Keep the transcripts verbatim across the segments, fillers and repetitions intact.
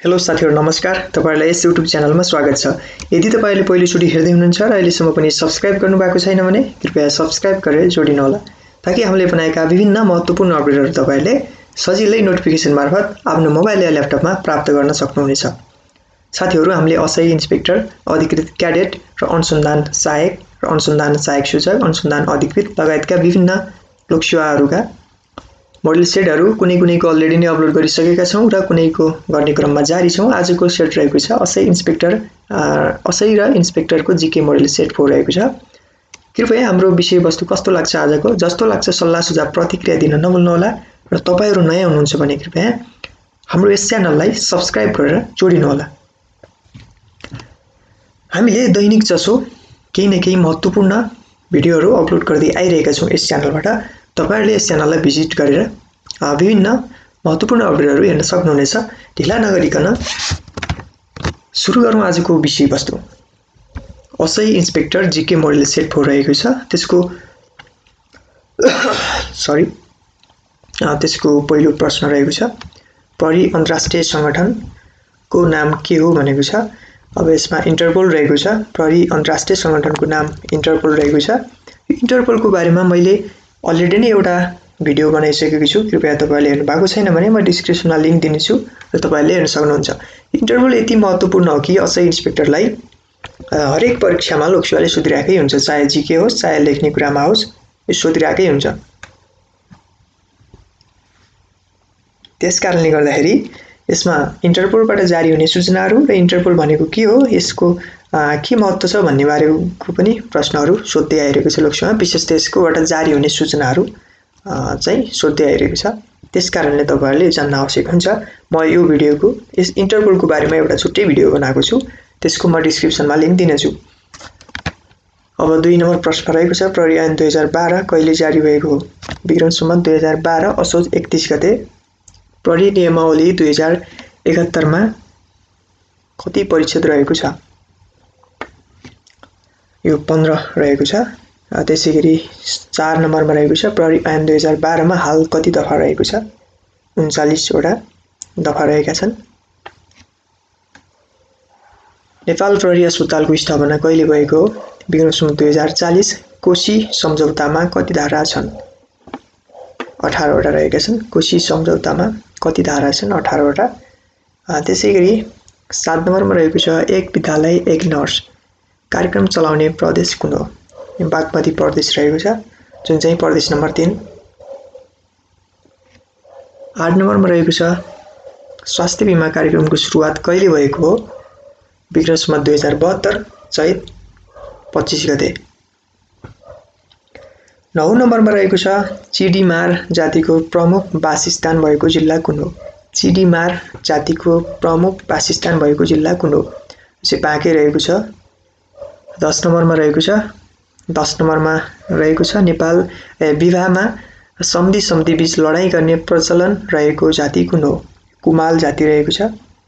Hello साथीहरु नमस्कार। तपाईहरुलाई यस युट्युब च्यानलमा स्वागत छ। यदि तपाईले पहिलोचोटि हेर्दै हुनुहुन्छ र अहिलेसम्म पनि सब्स्क्राइब गर्नुभएको छैन भने कृपया सब्स्क्राइब गरेर जोडिनु होला ताकि हामीले बनाएका विभिन्न महत्त्वपूर्ण अपडेटहरु तपाईले सजिलै नोटिफिकेसन मार्फत आफ्नो मोबाइल या ल्यापटपमा प्राप्त गर्न सक्नुहुनेछ। साथीहरु हामीले असै इन्स्पेक्टर, अधिकृत क्याडेट र अनुसन्धान सहायक र अनुसन्धान सहायक सूचक, अनुसन्धान अधिकृत लगायतका विभिन्न लोकसेवाहरुका मोडल सेटहरु कुनै कुनैको अलरेडी नै अपलोड गरिसकेका छौं र कुनैको गर्ने क्रममा जारी छौं। आजको सेट रहेको छ असै इन्स्पेक्टर असै र इन्स्पेक्टरको जीके मोडल सेट फोर रहेको छ। कृपया हाम्रो विषयवस्तु कस्तो लाग्छ आजको जस्तो लाग्छ सल्लाह सुझाव प्रतिक्रिया दिन नभुल्नु होला र तपाईहरु नयाँ हुनुहुन्छ भने कृपया हाम्रो यस च्यानललाई सब्स्क्राइब गरेर जोडिनु होला। हामीले दैनिक जसो केही न केही महत्त्वपूर्ण भिडियोहरु अपलोड गर्दै आइरहेका छौं यस च्यानलबाट। तपाईहरुले यस च्यानललाई भिजिट गरेर विभिन्न महत्त्वपूर्ण अपडेटहरु हेर्न सक्नुहुनेछ। ढिला नगरिकन सुरु गरौँ आजको विषयवस्तु। असै inspector GK model set four रहेको छ। त्यसको सरी त्यसको पहिलो प्रश्न रहेको छ, प्रहरी अन्तर्राष्ट्रिय संगठनको नाम के हो भनेको छ। अब यसमा इन्टरपोल रहेको छ। प्रहरी अन्तर्राष्ट्रिय संगठनको नाम इन्टरपोल रहेको छ। इन्टरपोलको बारेमा मैले अलरेडी नै एउटा भिडियो बनाइसकेको छु। कृपया तपाईले हेर्नु भएको छैन भने म डिस्क्रिप्सनमा लिंक दिनेछु र तपाईले हेर्न सक्नुहुन्छ। इन्टरपोल यति महत्त्वपूर्ण हो कि असै इन्स्पेक्टरलाई हरेक परीक्षामा लोकसेवाले सोधिरहेकै हुन्छ, चाहे जीके होस् चाहे लेख्ने कुरामा होस्, यो सोधिरहेकै हुन्छ। त्यसकारणले गर्दाखेरि यसमा इन्टरपोलबाट जारी हुने सूचनाहरू र इन्टरपोल भनेको के हो, यसको के महत्त्व छ भन्ने बारेको पनि प्रश्नहरू सोध्दै आइरहेको छ लोकसेवामा। विशेष त्यसकोबाट जारी हुने सूचनाहरू चाहिँ सोध्दै आइरहेको छ। त्यसकारणले तपाईहरुले जान्न आवश्यक हुन्छ। म यो भिडियोको यस इन्टरपोलको बारेमा एउटा छुट्टै भिडियो बनाएको छु, त्यसको म डिस्क्रिप्सनमा लिंक दिनेछु। अब दुई नम्बर प्रश्न रहेको छ, प्रहरी ऐन दुई हजार बाह्र कहिले जारी भएको हो? विक्रम सम्वत दुई हजार बाह्र असोज एकतीस गते। प्रहरी नियमावली दुई हजार एकहत्तर मा कति परिच्छेद रहेको छ? यो पन्ध्र रहेको छ। त्यसैगरी चार नम्बरमा रहेको छ, प्रहरी ऐन दुई हजार बाह्र मा हाल कति दफा रहेको छ? उन्चालीस वटा दफा रहेका छन्। नेपाल प्रहरी अस्पतालको स्थापना कहिले भएको हो? विक्रम सम्वत दुई हजार चालीस। कोशी सम्झौतामा कति धारा छन्? अठार वटा रहेका छन्। कोशी सम्झौतामा कति धारा छन्? अठार वटा। त्यसैगरी सात नम्बरमा रहेको छ, एक विद्यालय एक नर्स कार्यक्रम चलाउने प्रदेश कुन हो? बागमती प्रदेश रहेको छ, जुन चाहिँ प्रदेश नम्बर तीन। आठ नम्बरमा रहेको छ, स्वास्थ्य बीमा कार्यक्रमको सुरुवात कहिले भएको हो? विक्रम सम्वत दुई हजार बहत्तर चैत पच्चीस गते। नौ नम्बरमा रहेको छ, चिडीमार जातिको प्रमुख वासस्थान भएको जिल्ला कुन हो? चिडीमार जातिको प्रमुख वासस्थान भएको जिल्ला कुन हो? यसै बाँकै रहेको छ। दस नम्बरमा रहेको छ, दस नम्बरमा रहेको छ, नेपाल विवाहमा सम्धि सम्धि बीच लडाईँ गर्ने प्रचलन रहेको जाति कुन हो? कुमाल जाति रहेको छ।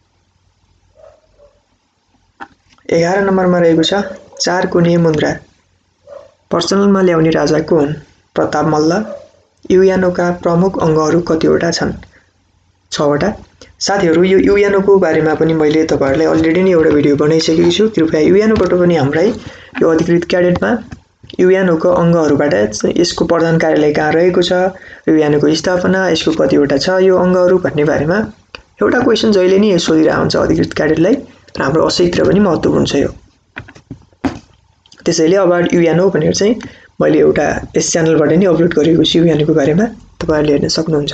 एघार नम्बरमा रहेको छ, चार कोणीय मुद्रा प्रचलनमा ल्याउने राजा को हुन्? प्रताप मल्ल। युएनओका प्रमुख अंगहरू कतिवटा छन्? छ वटा। साथीहरु यो युएनओको बारेमा पनि मैले तपाईहरुलाई अलरेडी नै एउटा भिडियो बनाइसकेको छु। कृपया युएनओबाट पनि हामीलाई यो अधिकृत क्याडेटमा युएनओको अंगहरूबाट यसको प्रधान कार्यालय कहाँ रहेको छ, युएनओको स्थापना, यसको कतिवटा छ यो अंगहरू भन्ने बारेमा एउटा क्वेशन जहिले नै सोधिरहेको हुन्छ अधिकृत क्याडेटलाई र हाम्रो असैतिर पनि महत्त्वपूर्ण छ यो। त्यसैले अबाउट युएनओ भनेर चाहिँ मैले एउटा यस च्यानलबाट नै अपलोड गरेको छु युएनओको बारेमा, तपाईहरुले हेर्न सक्नुहुन्छ।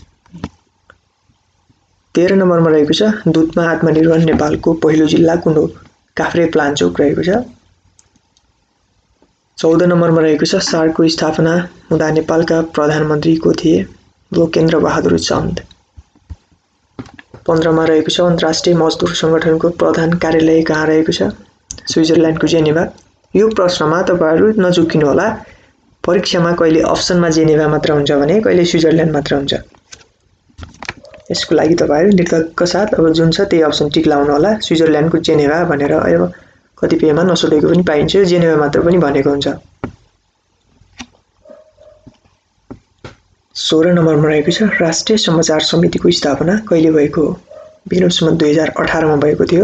तेह्र नम्बरमा रहेको छ, दूधमा आत्मनिर्भर नेपालको पहिलो जिल्ला कुन हो? काभ्रे प्लान्चोक रहेको छ। चौध नम्बरमा रहेको छ, सार्कको स्थापना हुँदा नेपालका प्रधानमन्त्री को थिए? लोकेन्द्र बहादुर चन्द। पन्ध्रमा रहेको छ, अन्तर्राष्ट्रिय मजदुर संगठनको प्रधान कार्यालय कहाँ रहेको छ? स्विजरल्यान्डको जेनेभा। यो प्रश्नमा तपाईहरु नचुकिनु होला, परीक्षामा कहिले अप्सनमा जेनेभा मात्र हुन्छ भने कहिले स्विजरल्यान्ड मात्र हुन्छ। यसको लागि तपाईहरु निर्धक्क साथ अब जुन छ त्यही अप्सन टिक लाउनु होला। स्विजरल्यान्डको जेनेभा भनेर अब कतिपयमा नसोधेको पनि पाइन्छ, जेनेभा मात्र पनि भनेको हुन्छ। सोह्र नम्बरमा रहेको छ, राष्ट्रिय समाचार समितिको स्थापना कहिले भएको हो? विक्रम सम्वत दुई हजार अठार मा भएको थियो।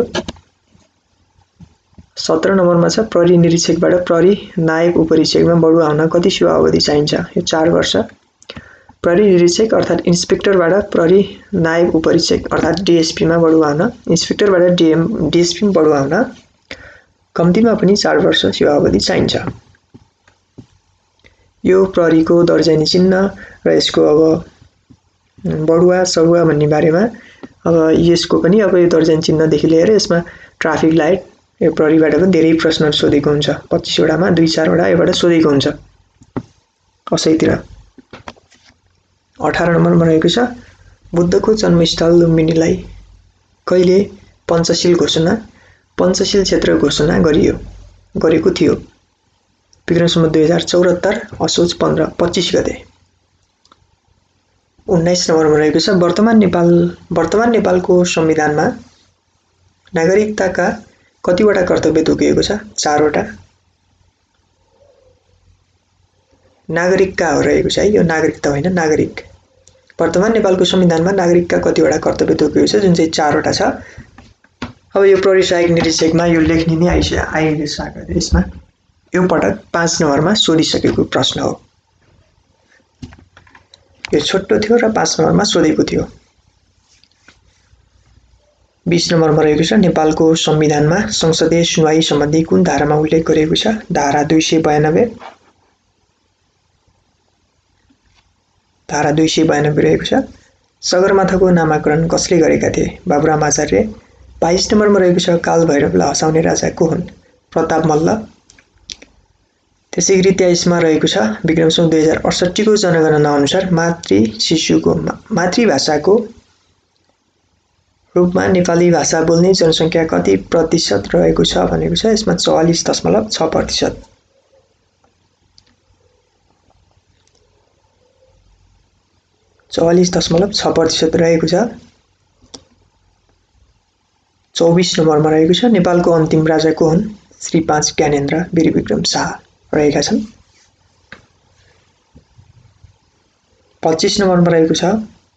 सत्र नम्बरमा छ प्रहरी निरीक्षकबाट प्रहरी नायब उपरीक्षकमा बढुवा हुन कति सेवा अवधि चाहिन्छ? यो चार वर्ष। प्रहरी निरीक्षक अर्थात् इन्सपेक्टरबाट प्रहरी नायब उपरीक्षक अर्थात् डीएसपी मा बढुवा हुन, इन्सपेक्टरबाट डीएम डीएसपी मा बढुवा हुन कम्तीमा पनि चार वर्ष सेवा अवधि चाहिन्छ। यो प्रहरीको दर्जानी चिन्ह र यसको अब बढुवा सरुवा भन्ने बारेमा अब यसको पनि अब यो दर्जानी चिन्हदेखि लिएर यसमा ट्राफिक लाइट यो प्रहरीबाट पनि धेरै प्रश्नहरु सोधेको हुन्छ। पच्चीस वटामा दुई चार वटा एबाट सोधेको हुन्छ कसैतिर। अठार नम्बरमा रहेको छ बुद्धको जन्मस्थल लुम्बिनीलाई कहिले पञ्चशील घोषणा पञ्चशील क्षेत्र घोषणा गरियो गरेको थियो? विक्रम सम्वत दुई हजार चौहत्तर असोज पन्ध्र पच्चीस गते। उन्नाइस नम्बरमा रहेको छ वर्तमान नेपाल वर्तमान नेपालको संविधानमा नागरिकताका कतिवटा कर्तव्य तोकिएको छ? चारवटा। नागरिकका रहेको छ है, यो नागरिकता होइन नागरिक। वर्तमान नेपालको संविधानमा नागरिकका कतिवटा कर्तव्य तोकिएको छ जुन चाहिँ चारवटा छ। अब यो प्रहरी सहायक निरीक्षकमा यो लेख्ने नै आइस आइसकेको छ। यसमा यो पटक पाँच नम्बरमा सोधिसकेको प्रश्न हो। यो छोटो थियो र पाँच नम्बरमा सोधेको थियो। बीस नम्बरमा रहेको छ नेपालको संविधानमा संसदीय सुनवाई सम्बन्धी कुन धारामा उल्लेख गरिएको छ? धारा दुई सय बयानब्बे। धारा दुई सय बयानब्बे रहेको छ। सगरमाथाको नामाकरण कसले गरेका थिए? बाबुराम आचार्य। बाइस नम्बरमा रहेको छ काल भैरवलाई हँसाउने राजा को हुन्? प्रताप मल्ल। त्यसैगरी तेइसमा रहेको छ विक्रम सम्वत दुई हजार अठसट्ठी को जनगणना अनुसार मातृ शिशुको मातृभाषाको रूपमा नेपाली भाषा बोल्ने जनसङ्ख्या कति प्रतिशत रहेको छ भनेको छ। यसमा चौवालीस दशमलव छ प्रतिशत। चौवालीस दशमलव छ प्रतिशत रहेको छ। चौबीस नम्बरमा रहेको छ नेपालको अन्तिम राजा को हुन्? श्री पाँच ज्ञानेन्द्र वीरविक्रम शाह रहेका छन्। पच्चीस नम्बरमा रहेको छ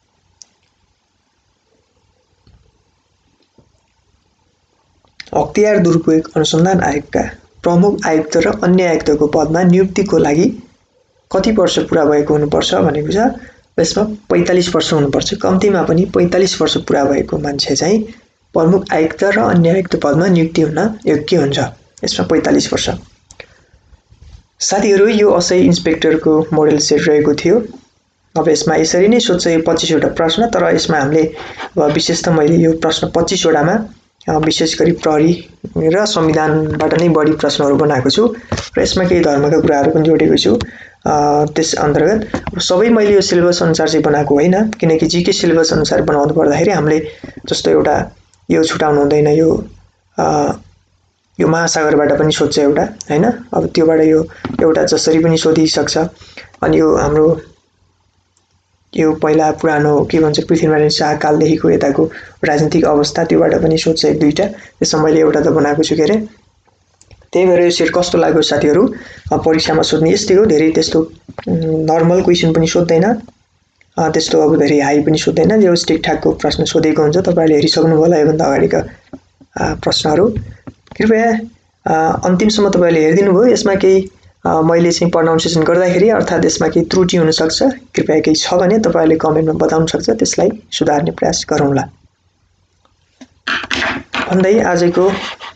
अख्तियार दुरुपयोग अनुसन्धान आयोगका प्रमुख आयुक्त र अन्य आयुक्तको पदमा नियुक्तिको लागि कति वर्ष पूरा भएको हुनुपर्छ भनेको छ। यसमा पैंतालीस वर्ष हुनुपर्छ। कम्तीमा पनि पैंतालीस वर्ष पूरा भएको मान्छे चाहिँ प्रमुख आयुक्त र अन्य आयुक्त पदमा नियुक्ति हुन योग्य हुन्छ। यसमा पैंतालीस वर्ष। साथीहरु यो असै इन्सपेक्टरको मोडल सेट रहेको थियो। अब यसमा यसरी नै सोध्छ यो पच्चीस वटा प्रश्न, तर यसमा हामीले विशेष त मैले यो प्रश्न पच्चीस वटामा विशेष गरी प्रहरी र संविधानबाट नै बढी प्रश्नहरु बनाएको छु र यसमा केही धर्मका कुराहरु पनि जोडेको छु। त्यस अन्तर्गत सबै मैले यो सिलेबस अनुसार चाहिँ बनाएको होइन, किनकि जीके सिलेबस अनुसार बनाउनु पर्दाखेरि हामीले जस्तो एउटा यो छुटाउनु हुँदैन। यो यो महासागरबाट पनि सोध्छ एउटा हैन, अब त्योबाट यो एउटा जसरी पनि सोधिसक्छ। अनि यो हाम्रो यो पहिला पुरानो के भन्छ पृथ्वीनारायण शाह कालदेखिको यताको राजनीतिक अवस्था त्योबाट पनि सोध्छ एक दुईटा। त्यसमा मैले एउटा त बनाएको छु के रे। त्यही भएर यो सेट कस्तो लाग्यो साथीहरु? परीक्षामा सोध्ने यस्तै हो, धेरै त्यस्तो नर्मल क्वेशन पनि सोध्दैन, त्यस्तो अब धेरै हाई पनि सोध्दैन, जो ठिकठाकको प्रश्न सोधेको हुन्छ। तपाईहरुले हेरिसक्नु होला योभन्दा अगाडिका प्रश्नहरु। कृपया अन्तिमसम्म तपाईहरुले हेरिदिनु भयो। यसमा केही मैले चाहिँ प्रोनाउन्सिएसन गर्दाखेरि अर्थात् यसमा केही त्रुटि हुन सक्छ, कृपया केही छ भने तपाईहरुले कमेन्टमा बताउन सक्छ, त्यसलाई सुधार्ने प्रयास गरौँला भन्दै आजको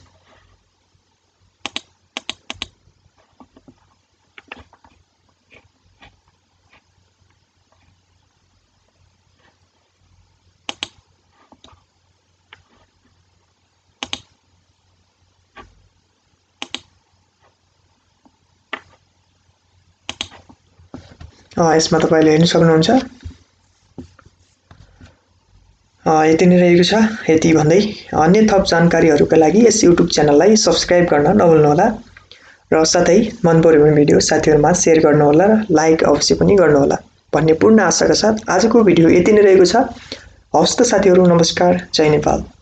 यसमा तपाईले हेर्न सक्नुहुन्छ। यति नै रहेको छ। यति भन्दै अन्य थप जानकारीहरुका लागि यस युट्युब च्यानललाई सब्स्क्राइब गर्न नभुल्नु होला र साथै मन पर्यो भने भिडियो साथीहरुमा शेयर गर्नु होला र लाइक अवश्य पनि गर्नु होला भन्ने पूर्ण आशाका साथ आजको भिडियो यति नै रहेको छ। हवस् त साथीहरु, नमस्कार, जय नेपाल।